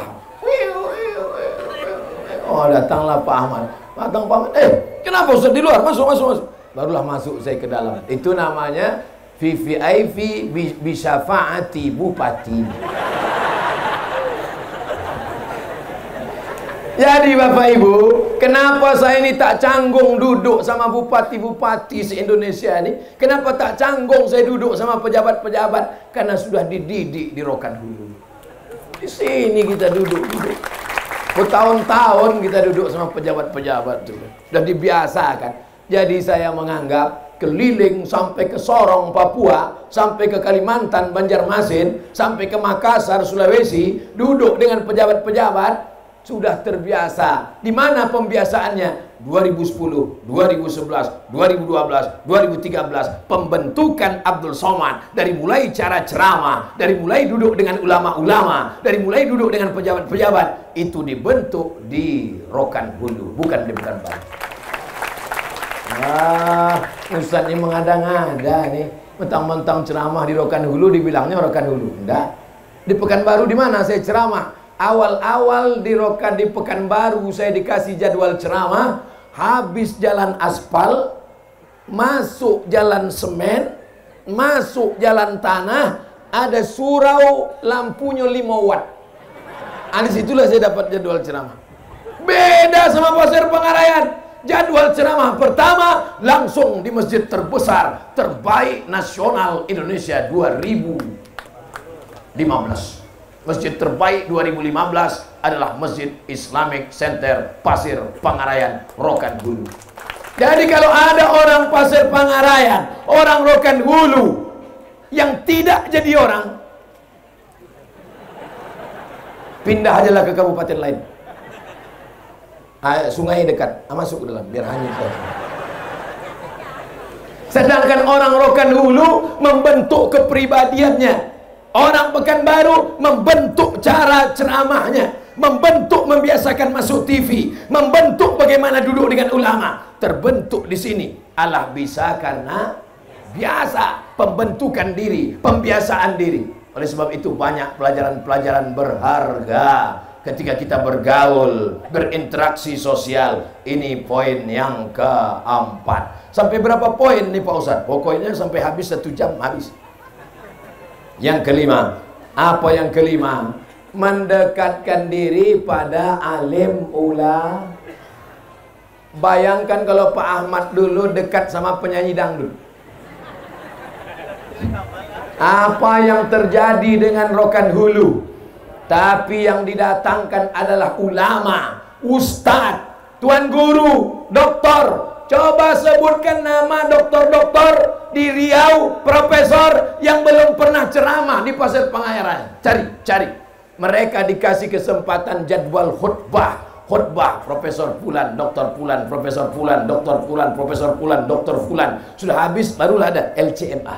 Oh, datanglah Pak Ahmad. Datang Pak Ahmad. Kenapa Ustaz di luar? Masuk. Barulah masuk saya ke dalam. Itu namanya VVIP bisyafaati bupati. Jadi Bapak Ibu, kenapa saya ini tak canggung duduk sama bupati-bupati se-Indonesia ini? Kenapa tak canggung saya duduk sama pejabat-pejabat? Karena sudah dididik di Rokan Hulu. Di sini kita duduk. Bertahun-tahun kita duduk sama pejabat-pejabat itu. Sudah dibiasakan. Jadi saya menganggap keliling sampai ke Sorong, Papua, sampai ke Kalimantan, Banjarmasin, sampai ke Makassar, Sulawesi, duduk dengan pejabat-pejabat, sudah terbiasa. Di mana pembiasaannya? 2010, 2011, 2012, 2013, pembentukan Abdul Somad. Dari mulai cara ceramah, dari mulai duduk dengan ulama-ulama, dari mulai duduk dengan pejabat-pejabat, itu dibentuk di Rokan Hulu, bukan di Pekanbaru. Ustaz ini mengada-ngada nih, mentang-mentang ceramah di Rokan Hulu dibilangnya Rokan Hulu. Enggak. Di Pekanbaru di mana saya ceramah? Awal-awal di Pekanbaru saya dikasih jadwal ceramah, habis jalan aspal, masuk jalan semen, masuk jalan tanah, ada surau lampunya 5 watt. Disitulah saya dapat jadwal ceramah. Beda sama Pasir Pangarayan. Jadwal ceramah pertama langsung di masjid terbesar, terbaik nasional Indonesia 2015. Masjid terbaik 2015 adalah Masjid Islamic Center Pasir Pangarayan, Rokan Hulu. Jadi kalau ada orang Pasir Pangarayan, orang Rokan Hulu yang tidak jadi orang, pindah ajalah ke kabupaten lain. Sungai dekat, masuk ke dalam biar hanyut. Sedangkan orang Rokan Hulu membentuk kepribadiannya. Orang Pekanbaru membentuk cara ceramahnya. membentuk, membiasakan masuk TV, membentuk bagaimana duduk dengan ulama. Terbentuk di sini. Allah bisa karena biasa, pembentukan diri, pembiasaan diri. Oleh sebab itu banyak pelajaran-pelajaran berharga ketika kita bergaul, berinteraksi sosial. Ini poin yang keempat. Sampai berapa poin nih Pak Ustadz? Pokoknya sampai habis 1 jam habis. Yang kelima, apa yang kelima? Mendekatkan diri pada alim ulama. Bayangkan kalau Pak Ahmad dulu dekat sama penyanyi dangdut. Apa yang terjadi dengan Rokan Hulu? Tapi yang didatangkan adalah ulama, ustadz, tuan guru, doktor. Coba sebutkan nama doktor-doktor di Riau, profesor yang belum pernah ceramah di Pasir Pengayaran. Cari. Mereka dikasih kesempatan jadwal khutbah, Profesor Fulan, Doktor Fulan, Profesor Fulan, Doktor Fulan, Profesor Fulan, Doktor Fulan. Sudah habis barulah ada LCMA.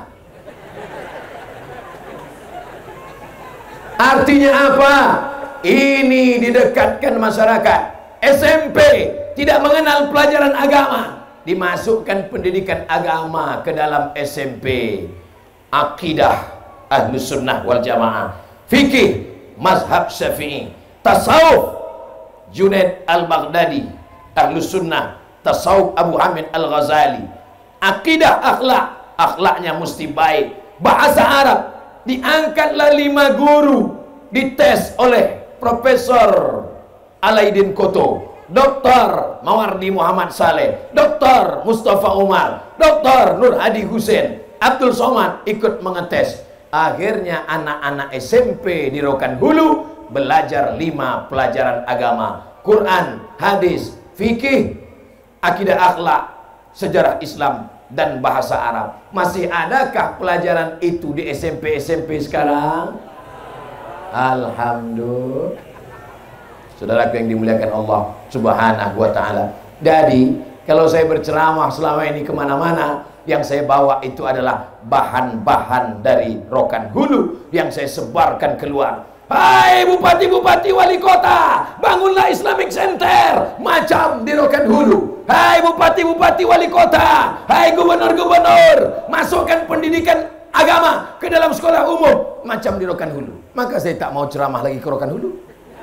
Artinya apa? Ini didekatkan masyarakat. SMP tidak mengenal pelajaran agama, dimasukkan pendidikan agama ke dalam SMP. Akidah Ahlus Sunnah wal Jamaah, fikih mazhab Syafi'i, tasawuf Junaid Al-Baghdadi Ahlus Sunnah, tasawuf Abu Hamid Al-Ghazali, akidah akhlaknya mesti baik. Bahasa Arab diangkatlah 5 guru, dites oleh Profesor Alaidin Koto, Dr. Mawardi Muhammad Saleh, Dr. Mustafa Umar, Dr. Nur Hadi Hussein, Abdul Somad ikut mengetes. Akhirnya anak-anak SMP di Rokan Hulu belajar 5 pelajaran agama: Quran, hadis, fikih, akidah akhlak, sejarah Islam, dan bahasa Arab. Masih adakah pelajaran itu di SMP sekarang? Alhamdulillah. Saudaraku yang dimuliakan Allah Subhanahu wa ta'ala. Jadi kalau saya berceramah selama ini kemana-mana, yang saya bawa itu adalah bahan-bahan dari Rokan Hulu yang saya sebarkan keluar. Hai bupati-bupati wali kota, bangunlah Islamic Center macam di Rokan Hulu. Hai bupati-bupati wali kota, hai gubernur-gubernur, masukkan pendidikan agama ke dalam sekolah umum macam di Rokan Hulu. Maka saya tak mau ceramah lagi ke Rokan Hulu.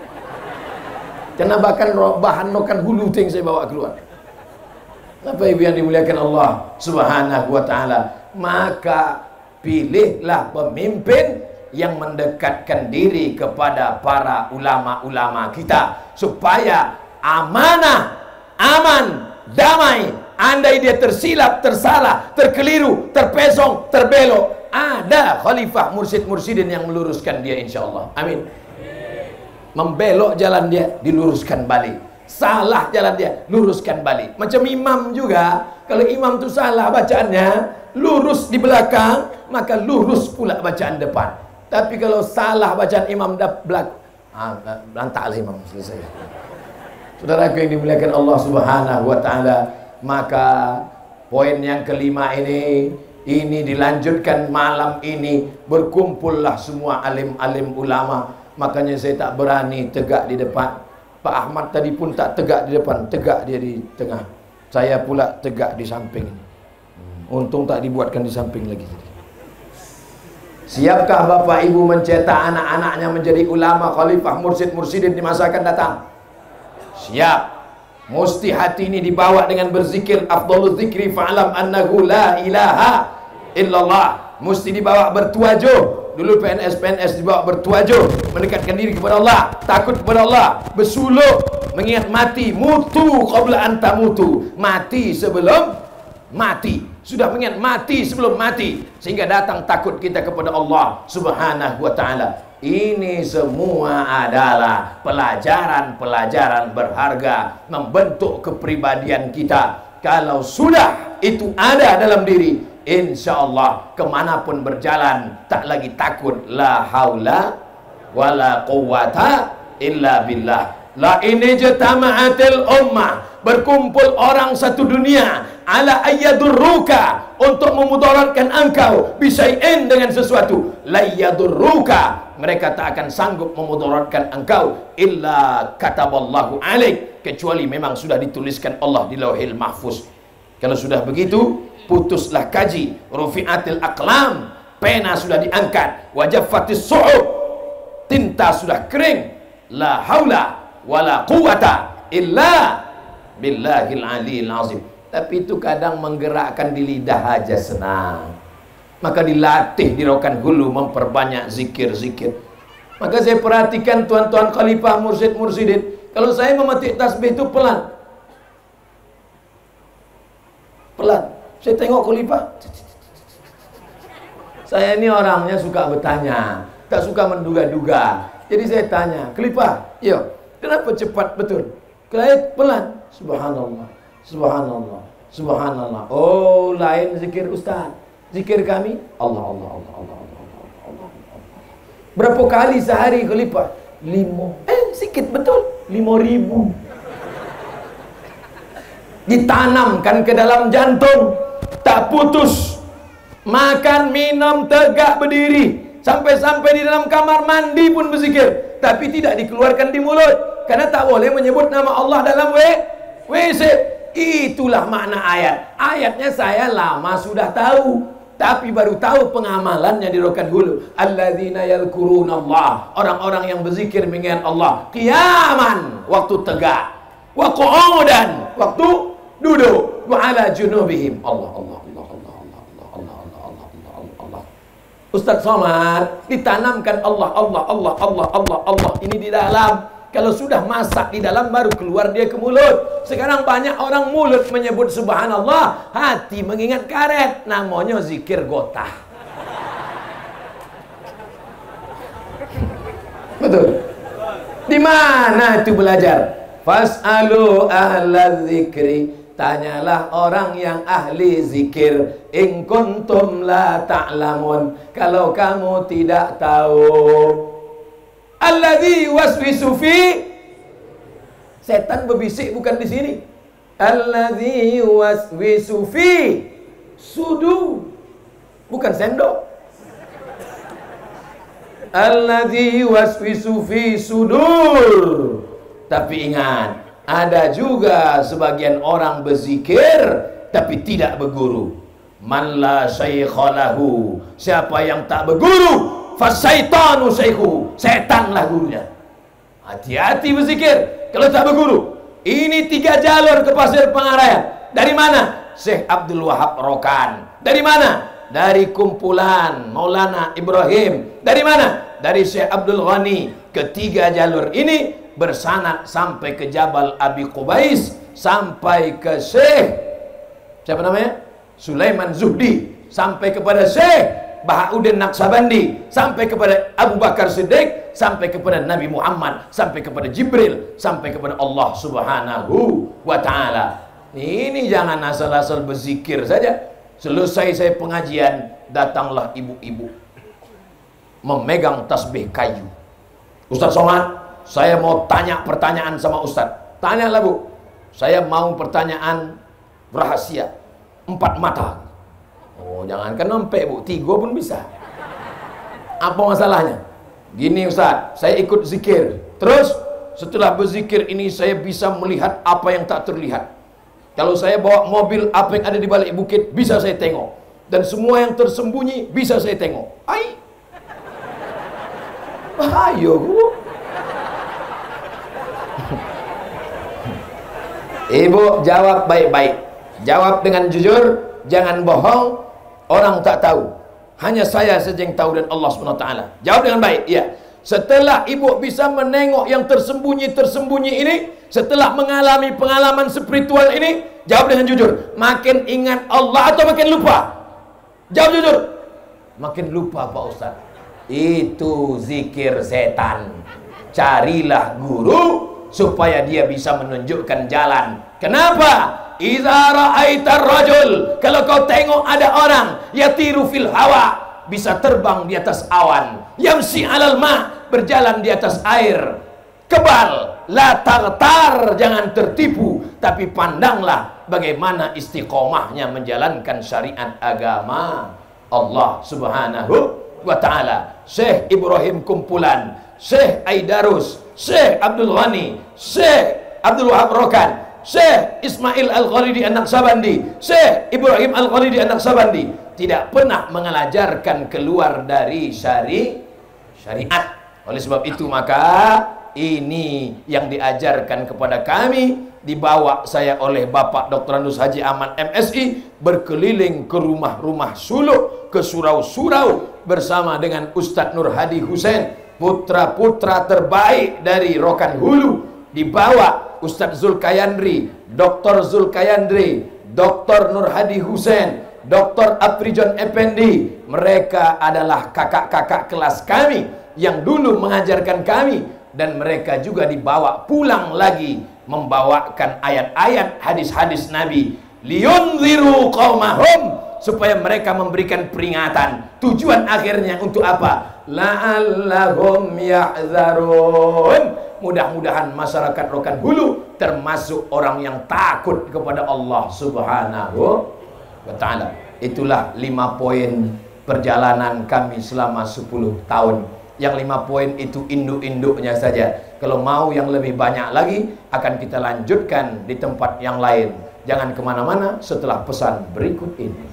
Karena bahkan bahan Rokan Hulu yang saya bawa keluar. Bapak Ibu yang dimuliakan Allah Subhanahu wa ta'ala, maka pilihlah pemimpin yang mendekatkan diri kepada para ulama-ulama kita supaya amanah, aman, damai. Andai dia tersilap, tersalah, terkeliru, terpesong, terbelok, ada khalifah mursyid-mursyidin yang meluruskan dia insyaallah. Amin. Membelok jalan dia, diluruskan balik. Salah jalan dia, luruskan balik. Macam imam juga, kalau imam tu salah bacaannya, lurus di belakang, maka lurus pula bacaan depan. Tapi kalau salah bacaan imam belakang, berantaklah imam, selesai. Saudaraku yang dimuliakan Allah Subhanahu wa ta'ala, maka poin yang kelima ini dilanjutkan malam ini. Berkumpullah semua alim-alim ulama. Makanya saya tak berani tegak di depan. Pak Ahmad tadi pun tak tegak di depan, tegak dia di tengah. Saya pula tegak di samping. Untung tak dibuatkan di samping lagi. Siapkah Bapak Ibu mencetak anak-anaknya menjadi ulama, khalifah, mursyid-mursyidin di masa akan datang? Siap. Mesti hati ini dibawa dengan berzikir. Afdhalul zikri fa'alam annahu la ilaha illallah. Mesti dibawa bertuajuh. Dulu PNS dibawa bertuajuh, mendekatkan diri kepada Allah, takut kepada Allah, bersuluk, mengingat mati, mutu qabla an tamutu, mati sebelum mati. Sudah mengingat mati sebelum mati, sehingga datang takut kita kepada Allah Subhanahu wa ta'ala. Ini semua adalah pelajaran-pelajaran berharga membentuk kepribadian kita. Kalau sudah itu ada dalam diri, insyaallah kemanapun berjalan tak lagi takut. La haula wala quwata illa billah. La ini jatama'atil ummah, berkumpul orang satu dunia ala ayyadurruka, untuk memudaratkan engkau, bisyai'in, dengan sesuatu, la yadurruka, mereka tak akan sanggup memudaratkan engkau, illa kataballahu alaik, kecuali memang sudah dituliskan Allah di Lauhil Mahfuz. Kalau sudah begitu, putuslah kaji, rufi'atil aqlam, pena sudah diangkat, wajaffatis su'ub, tinta sudah kering, la haula wala quwata illa billahil aliyil azim. Tapi itu kadang menggerakkan di lidah aja senang. Maka dilatih di Rokan Hulu memperbanyak zikir-zikir. Maka saya perhatikan tuan-tuan khalifah, mursyid-mursyidin, kalau saya memetik tasbih itu pelan. Pelan. Saya tengok khalifah. Saya ini orangnya suka bertanya, tak suka menduga-duga. Jadi saya tanya, khalifah, yo, kenapa cepat betul? Kalau pelan, subhanallah, subhanallah, subhanallah. Oh, lain zikir ustaz. Zikir kami, Allah, Allah, Allah, Allah, Allah, Allah, Allah, Allah. Berapa kali sehari khalifah? 5. Sikit betul, 5.000. Ditanamkan ke dalam jantung, tak putus. Makan, minum, tegak, berdiri, sampai-sampai di dalam kamar mandi pun berzikir, tapi tidak dikeluarkan di mulut, karena tak boleh menyebut nama Allah dalam WC. Itulah makna ayat. Ayatnya saya lama sudah tahu, tapi baru tahu pengamalannya di Rokan Hulu. Alladzina yadhkurunallah, orang-orang yang berzikir mengingat Allah qiyaman, waktu tegak, wa qu'udan, waktu duduk, wa ala junubihim. Allah, Allah, Allah, Allah, Allah, Allah, Allah, Allah, Allah, Allah. Ustaz Somad ditanamkan Allah, Allah, Allah, Allah, Allah, Allah ini di dalam. Kalau sudah masak di dalam, baru keluar dia ke mulut. Sekarang banyak orang mulut menyebut subhanallah, hati mengingat karet. Namanya zikir gotah. Betul. Di mana itu belajar? Fas'alu ahla dzikri, tanyalah orang yang ahli zikir, in kuntum la ta'lamun, kalau kamu tidak tahu. Alladzi waswisu fi, setan berbisik bukan di sini. Alladzi waswisu fi sudur, bukan sendok. Alladzi waswisu fi sudur. Tapi ingat, ada juga sebagian orang berzikir tapi tidak berguru. Man la syaikha lahu, siapa yang tak berguru, fasyaitanu syaikhu, setanlah gurunya. Hati-hati berzikir kalau tak berguru. Ini 3 jalur ke Pasir Pengarayan. Dari mana? Syekh Abdul Wahab Rokan. Dari mana? Dari kumpulan Maulana Ibrahim. Dari mana? Dari Syekh Abdul Ghani. Ketiga jalur ini bersanad sampai ke Jabal Abi Qubais, sampai ke Syekh siapa namanya? Sulaiman Zuhdi, sampai kepada Syekh Bahauddin Naqsabandi, sampai kepada Abu Bakar Siddiq, sampai kepada Nabi Muhammad, sampai kepada Jibril, sampai kepada Allah Subhanahu wa ta'ala. Ini jangan asal-asal berzikir saja. Selesai saya pengajian, datanglah ibu-ibu memegang tasbih kayu. Ustaz Somad, saya mau tanya pertanyaan sama Ustaz. Tanyalah Bu, saya mau pertanyaan rahasia, 4 mata. Oh, jangankan 4 Bu, 3 pun bisa. Apa masalahnya? Gini Ustaz, saya ikut zikir, terus setelah berzikir ini saya bisa melihat apa yang tak terlihat. Kalau saya bawa mobil, apa yang ada di balik bukit bisa saya tengok, dan semua yang tersembunyi bisa saya tengok. Ai, bahaya Bu. Ibu jawab baik-baik, jawab dengan jujur, jangan bohong. Orang tak tahu, hanya saya saja yang tahu dan Allah SWT. Jawab dengan baik, ya. Setelah ibu bisa menengok yang tersembunyi-tersembunyi ini, setelah mengalami pengalaman spiritual ini, jawab dengan jujur. Makin ingat Allah atau makin lupa? Jawab jujur. Makin lupa Pak Ustaz. Itu zikir setan. Carilah guru supaya dia bisa menunjukkan jalan. Kenapa? Idza ra'aitar rajul, kalau kau tengok ada orang yatiru fil hawa, bisa terbang di atas awan, yamsi alal ma, berjalan di atas air, kebal, la tartar, jangan tertipu, tapi pandanglah bagaimana istiqomahnya menjalankan syariat agama Allah Subhanahu wa ta'ala. Syekh Ibrahim Kumpulan, Syekh Aidarus, Syekh Abdul Ghani, Syekh Abdul Wahab Rokan, Syekh Ismail Al-Gharidi An-Naqsabandi, Syekh Ibrahim Al-Gharidi An-Naqsabandi tidak pernah mengajarkan keluar dari syariat. Oleh sebab itu maka ini yang diajarkan kepada kami, dibawa saya oleh Bapak Dr. Andus Haji Ahmad MSI berkeliling ke rumah-rumah suluk, ke surau-surau bersama dengan Ustadz Nur Hadi Hussein, putra-putra terbaik dari Rokan Hulu. Dibawa Ustadz Zulkayandri, Dr. Zulkayandri, Dr. Nur Hadi Hussein, Dr. Aprijon Effendi. Mereka adalah kakak-kakak kelas kami yang dulu mengajarkan kami, dan mereka juga dibawa pulang lagi membawakan ayat-ayat hadis-hadis Nabi, liyunziru qaumahum, supaya mereka memberikan peringatan. Tujuan akhirnya untuk apa? La'allahum yahzarun. Mudah-mudahan masyarakat Rokan Hulu termasuk orang yang takut kepada Allah Subhanahu wa ta'ala. Itulah 5 poin perjalanan kami selama 10 tahun. Yang 5 poin itu induk-induknya saja. Kalau mau yang lebih banyak lagi, akan kita lanjutkan di tempat yang lain. Jangan kemana-mana setelah pesan berikut ini.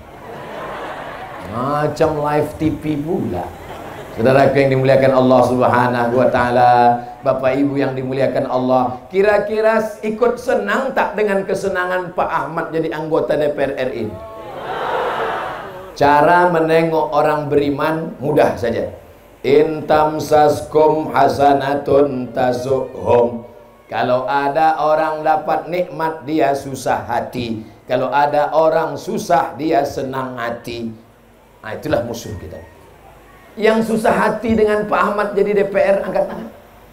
Macam live TV pula. Saudaraku yang dimuliakan Allah Subhanahu wa ta'ala, Bapak Ibu yang dimuliakan Allah, kira-kira ikut senang tak dengan kesenangan Pak Ahmad jadi anggota DPR RI? Cara menengok orang beriman mudah saja. In tamsaskum hasanatun tasukhum. Kalau ada orang dapat nikmat, dia susah hati. Kalau ada orang susah, dia senang hati. Nah, itulah musuh kita. Yang susah hati dengan Pak Ahmad jadi DPR, angkat tangan.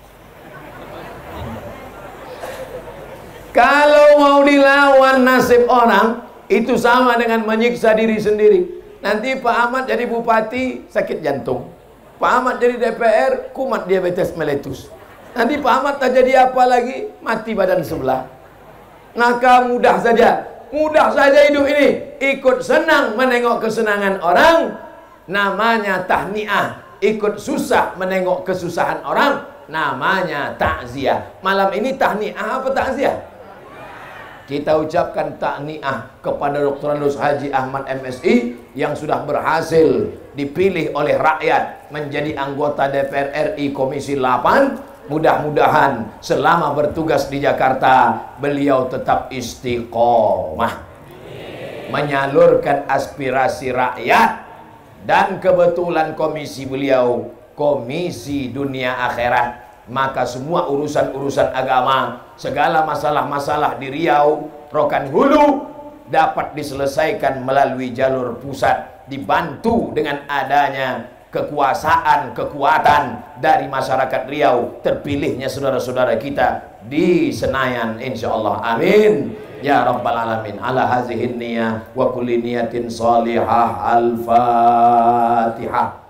Kalau mau dilawan nasib orang, itu sama dengan menyiksa diri sendiri. Nanti Pak Ahmad jadi bupati, sakit jantung. Pak Ahmad jadi DPR, kumat diabetes meletus. Nanti Pak Ahmad tak jadi apa lagi, mati badan sebelah. Maka mudah saja hidup ini. Ikut senang menengok kesenangan orang, namanya tahniah. Ikut susah menengok kesusahan orang, namanya takziah. Malam ini tahniah apa takziah? Kita ucapkan takniah kepada Dr. Andus Haji Ahmad MSI yang sudah berhasil dipilih oleh rakyat menjadi anggota DPR RI Komisi 8. Mudah-mudahan selama bertugas di Jakarta beliau tetap istiqomah menyalurkan aspirasi rakyat. Dan kebetulan komisi beliau komisi dunia akhirat, maka semua urusan-urusan agama, segala masalah-masalah di Riau, Rokan Hulu dapat diselesaikan melalui jalur pusat, dibantu dengan adanya kekuatan dari masyarakat Riau, terpilihnya saudara-saudara kita di Senayan, insyaallah. Amin ya rabbal alamin. Ala hazihin niyah wa kulli niyatin salihah. Al-Fatihah.